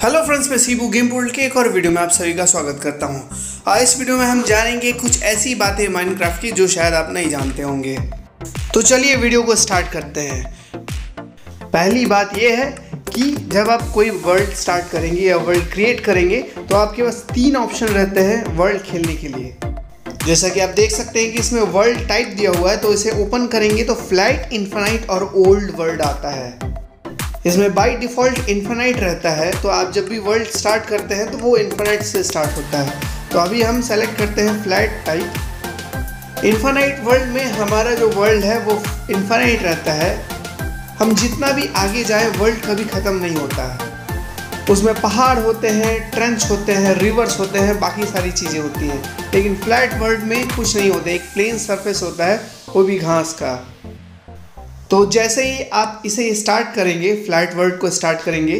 Hello friends, मैं सीबू game world के एक और वीडियो में आप सभी का स्वागत करता हूं। आज इस वीडियो में हम जानेंगे कुछ ऐसी बातें माइनक्राफ्ट की जो शायद आप नहीं जानते होंगे। तो चलिए वीडियो को स्टार्ट करते हैं। पहली बात यह है कि जब आप कोई वर्ल्ड स्टार्ट करेंगे या वर्ल्ड क्रिएट करेंगे तो आपके पास 3 ऑप्शन रहते हैं वर्ल्ड खेलने के लिए। जैसा कि आप देख सकते हैं कि इसमें वर्ल्ड टाइप दिया हुआ है, तो इसे ओपन करेंगे तो फ्लैट, इन्फिनाइट और ओल्ड वर्ल्ड आता है। इसमें बाय डिफ़ॉल्ट इन्फिनाइट रहता है, तो आप जब भी वर्ल्ड स्टार्ट करते हैं तो वो इन्फिनाइट से स्टार्ट होता है। तो अभी हम सेलेक्ट करते हैं फ्लैट टाइप। इन्फिनाइट वर्ल्ड में हमारा जो वर्ल्ड है वो इन्फिनाइट रहता है। हम जितना भी आगे जाएं वर्ल्ड कभी ख़त्म नहीं होता है। उसमें पहाड़ होते हैं, ट्रेंच होते हैं, रिवर्स होते हैं, बाकी सारी चीज़ें होती हैं। लेकिन फ्लैट वर्ल्ड में कुछ नहीं होता, एक प्लेन सरफेस होता है, वो भी घास का। तो जैसे ही आप इसे स्टार्ट करेंगे, फ्लैट वर्ल्ड को स्टार्ट करेंगे,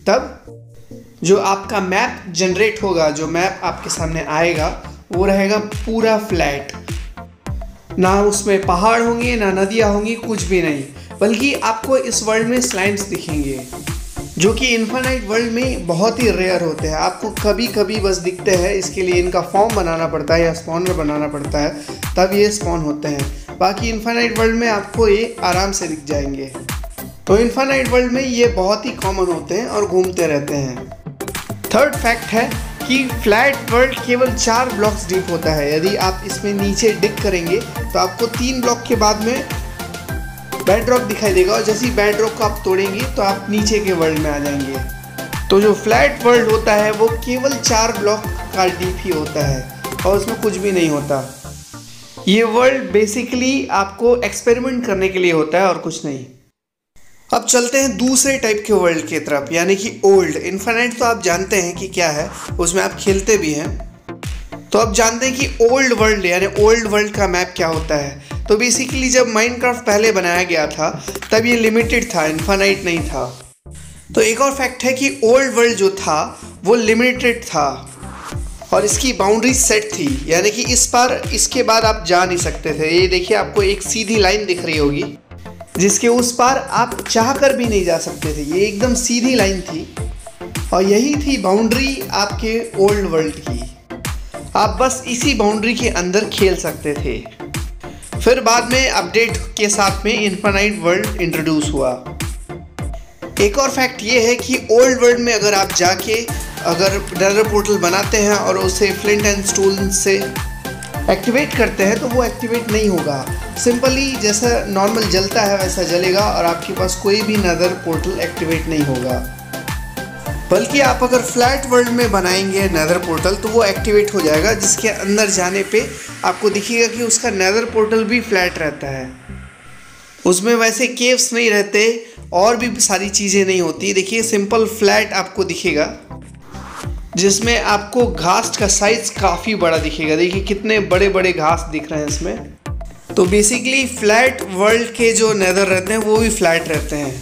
तब जो आपका मैप जनरेट होगा, जो मैप आपके सामने आएगा वो रहेगा पूरा फ्लैट। ना उसमें पहाड़ होंगे, ना नदियाँ होंगी, कुछ भी नहीं, बल्कि आपको इस वर्ल्ड में स्लाइम्स दिखेंगे जो कि इन्फिनाइट वर्ल्ड में बहुत ही रेयर होते हैं। आपको कभी कभी बस दिखते हैं, इसके लिए इनका फॉर्म बनाना पड़ता है या स्पॉनर बनाना पड़ता है, तब ये स्पॉन होते हैं। बाकी इन्फिनाइट वर्ल्ड में आपको ये आराम से दिख जाएंगे। तो इन्फिनाइट वर्ल्ड में ये बहुत ही कॉमन होते हैं और घूमते रहते हैं। थर्ड फैक्ट है कि फ्लैट वर्ल्ड केवल 4 ब्लॉक्स डीप होता है। यदि आप इसमें नीचे डिग करेंगे तो आपको 3 ब्लॉक के बाद में बेडरॉक दिखाई देगा, और जैसे ही बेडरॉक को आप तोड़ेंगे तो आप नीचे के वर्ल्ड में आ जाएंगे। तो जो फ्लैट वर्ल्ड होता है वो केवल 4 ब्लॉक का डीप ही होता है और उसमें कुछ भी नहीं होता। ये वर्ल्ड बेसिकली आपको एक्सपेरिमेंट करने के लिए होता है और कुछ नहीं। अब चलते हैं दूसरे टाइप के वर्ल्ड की तरफ, यानी कि ओल्ड। इन्फिनाइट तो आप जानते हैं कि क्या है, उसमें आप खेलते भी हैं। तो अब जानते हैं कि ओल्ड वर्ल्ड यानी ओल्ड वर्ल्ड का मैप क्या होता है। तो बेसिकली जब माइनक्राफ्ट पहले बनाया गया था तब ये लिमिटेड था, इन्फिनाइट नहीं था। तो एक और फैक्ट है कि ओल्ड वर्ल्ड जो था वो लिमिटेड था और इसकी बाउंड्री सेट थी, यानी कि इस पार इसके बाद आप जा नहीं सकते थे। ये देखिए, आपको एक सीधी लाइन दिख रही होगी जिसके उस पार आप चाह कर भी नहीं जा सकते थे। ये एकदम सीधी लाइन थी और यही थी बाउंड्री आपके ओल्ड वर्ल्ड की। आप बस इसी बाउंड्री के अंदर खेल सकते थे। फिर बाद में अपडेट के साथ में इन्फिनाइट वर्ल्ड इंट्रोड्यूस हुआ। एक और फैक्ट ये है कि ओल्ड वर्ल्ड में अगर आप जाके अगर नेदर पोर्टल बनाते हैं और उसे फ्लिंट एंड स्टोन से एक्टिवेट करते हैं तो वो एक्टिवेट नहीं होगा। सिंपली जैसा नॉर्मल जलता है वैसा जलेगा और आपके पास कोई भी नेदर पोर्टल एक्टिवेट नहीं होगा। बल्कि आप अगर फ्लैट वर्ल्ड में बनाएंगे नेदर पोर्टल तो वो एक्टिवेट हो जाएगा, जिसके अंदर जाने पे आपको दिखेगा कि उसका नेदर पोर्टल भी फ्लैट रहता है। उसमें वैसे केव्स नहीं रहते और भी सारी चीज़ें नहीं होती। देखिए, सिंपल फ्लैट आपको दिखेगा जिसमें आपको घास का साइज काफ़ी बड़ा दिखेगा। देखिए कितने बड़े बड़े घास दिख रहे हैं इसमें। तो बेसिकली फ्लैट वर्ल्ड के जो नेदर रहते हैं वो भी फ्लैट रहते हैं।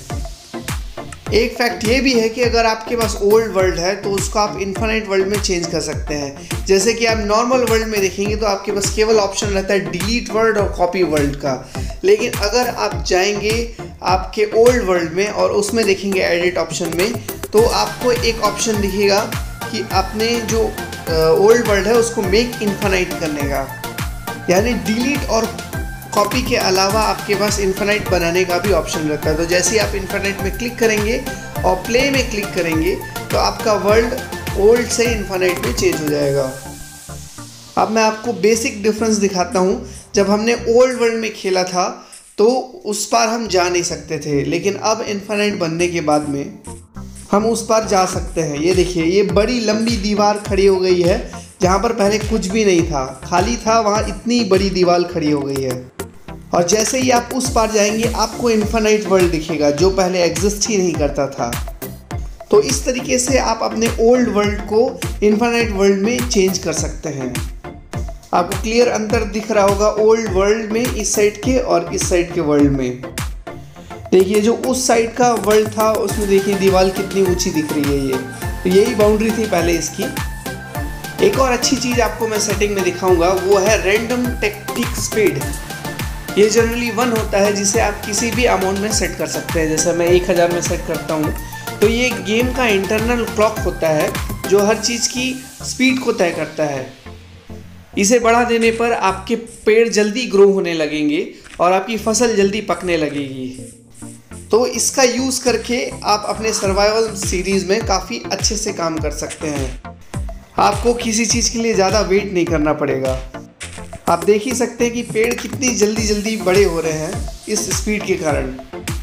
एक फैक्ट ये भी है कि अगर आपके पास ओल्ड वर्ल्ड है तो उसको आप इन्फिनाइट वर्ल्ड में चेंज कर सकते हैं। जैसे कि आप नॉर्मल वर्ल्ड में देखेंगे तो आपके पास केवल ऑप्शन रहता है डिलीट वर्ल्ड और कॉपी वर्ल्ड का। लेकिन अगर आप जाएंगे आपके ओल्ड वर्ल्ड में और उसमें देखेंगे एडिट ऑप्शन में, तो आपको एक ऑप्शन दिखेगा कि आपने जो ओल्ड वर्ल्ड है उसको मेक इन्फिनाइट करने का, यानी डिलीट और कॉपी के अलावा आपके पास इन्फिनाइट बनाने का भी ऑप्शन रहता है। तो जैसे ही आप इन्फिनाइट में क्लिक करेंगे और प्ले में क्लिक करेंगे तो आपका वर्ल्ड ओल्ड से इन्फिनाइट में चेंज हो जाएगा। अब मैं आपको बेसिक डिफरेंस दिखाता हूँ। जब हमने ओल्ड वर्ल्ड में खेला था तो उस पार हम जा नहीं सकते थे, लेकिन अब इन्फिनाइट बनने के बाद में हम उस पार जा सकते हैं। ये देखिए, ये बड़ी लंबी दीवार खड़ी हो गई है जहाँ पर पहले कुछ भी नहीं था, खाली था, वहाँ इतनी बड़ी दीवार खड़ी हो गई है। और जैसे ही आप उस पार जाएंगे आपको इन्फिनाइट वर्ल्ड दिखेगा जो पहले एग्जिस्ट ही नहीं करता था। तो इस तरीके से आप अपने ओल्ड वर्ल्ड को इन्फिनाइट वर्ल्ड में चेंज कर सकते हैं। आपको क्लियर अंतर दिख रहा होगा ओल्ड वर्ल्ड में इस साइड के और इस साइड के वर्ल्ड में। देखिए, जो उस साइड का वर्ल्ड था उसमें देखिए दीवार कितनी ऊंची दिख रही है। ये तो यही बाउंड्री थी पहले इसकी। एक और अच्छी चीज़ आपको मैं सेटिंग में दिखाऊंगा, वो है रैंडम टेक्टिक स्पीड। ये जनरली 1 होता है, जिसे आप किसी भी अमाउंट में सेट कर सकते हैं। जैसे मैं 1000 में सेट करता हूँ तो ये गेम का इंटरनल क्लॉक होता है जो हर चीज़ की स्पीड को तय करता है। इसे बढ़ा देने पर आपके पेड़ जल्दी ग्रो होने लगेंगे और आपकी फसल जल्दी पकने लगेगी। तो इसका यूज़ करके आप अपने सर्वाइवल सीरीज़ में काफ़ी अच्छे से काम कर सकते हैं। आपको किसी चीज़ के लिए ज़्यादा वेट नहीं करना पड़ेगा। आप देख ही सकते हैं कि पेड़ कितनी जल्दी जल्दी बड़े हो रहे हैं इस स्पीड के कारण।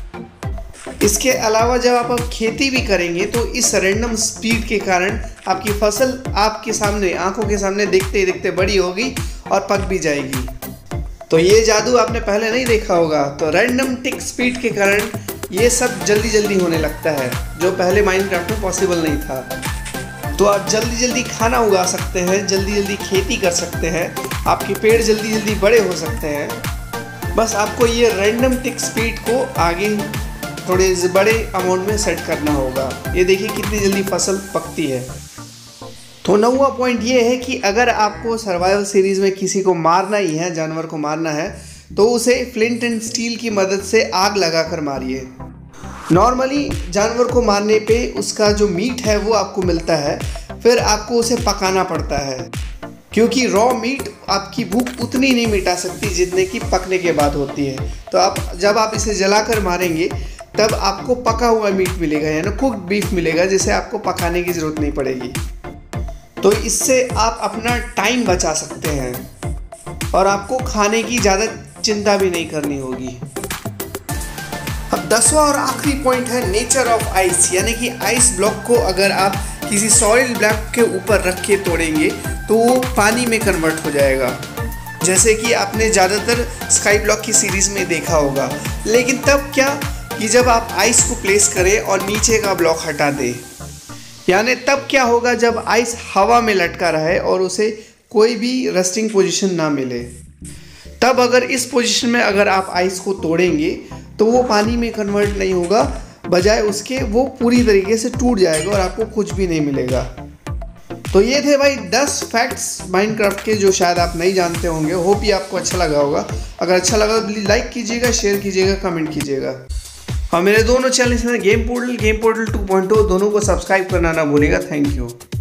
इसके अलावा जब आप खेती भी करेंगे तो इस रैंडम स्पीड के कारण आपकी फसल आपके सामने, आंखों के सामने देखते देखते बड़ी होगी और पक भी जाएगी। तो ये जादू आपने पहले नहीं देखा होगा। तो रैंडम टिक स्पीड के कारण ये सब जल्दी जल्दी होने लगता है जो पहले माइनक्राफ्ट में पॉसिबल नहीं था। तो आप जल्दी जल्दी खाना उगा सकते हैं, जल्दी जल्दी खेती कर सकते हैं, आपके पेड़ जल्दी जल्दी बड़े हो सकते हैं। बस आपको ये रैंडम टिक स्पीड को आगे थोड़े बड़े अमाउंट में सेट करना होगा। ये देखिए कितनी जल्दी फसल पकती है। तो 9वां पॉइंट ये है कि अगर आपको सर्वाइवल सीरीज़ में किसी को मारना ही है, जानवर को मारना है, तो उसे फ्लिंट एंड स्टील की मदद से आग लगाकर मारिए। नॉर्मली जानवर को मारने पे उसका जो मीट है वो आपको मिलता है, फिर आपको उसे पकाना पड़ता है क्योंकि रॉ मीट आपकी भूख उतनी नहीं मिटा सकती जितने की पकने के बाद होती है। तो जब आप इसे जलाकर मारेंगे तब आपको पका हुआ मीट मिलेगा, यानी कुक्ड बीफ मिलेगा, जिसे आपको पकाने की ज़रूरत नहीं पड़ेगी। तो इससे आप अपना टाइम बचा सकते हैं और आपको खाने की ज़्यादा चिंता भी नहीं करनी होगी। अब 10वां और आखिरी पॉइंट है नेचर ऑफ आइस, यानी कि आइस ब्लॉक को अगर आप किसी सॉलिड ब्लॉक के ऊपर रख के तोड़ेंगे तो वो पानी में कन्वर्ट हो जाएगा, जैसे कि आपने ज़्यादातर स्काई ब्लॉक की सीरीज़ में देखा होगा। लेकिन तब क्या कि जब आप आइस को प्लेस करें और नीचे का ब्लॉक हटा दें, यानी तब क्या होगा जब आइस हवा में लटका रहे और उसे कोई भी रेस्टिंग पोजीशन ना मिले, तब अगर इस पोजीशन में अगर आप आइस को तोड़ेंगे तो वो पानी में कन्वर्ट नहीं होगा, बजाय उसके वो पूरी तरीके से टूट जाएगा और आपको कुछ भी नहीं मिलेगा। तो ये थे भाई 10 फैक्ट्स माइनक्राफ्ट के जो शायद आप नहीं जानते होंगे। होप ये आपको अच्छा लगा होगा। अगर अच्छा लगा तो प्लीज़ लाइक कीजिएगा, शेयर कीजिएगा, कमेंट कीजिएगा। और मेरे दोनों चैनल गेम पोर्टल 2.0 दोनों को सब्सक्राइब करना ना भूलिएगा। Thank you.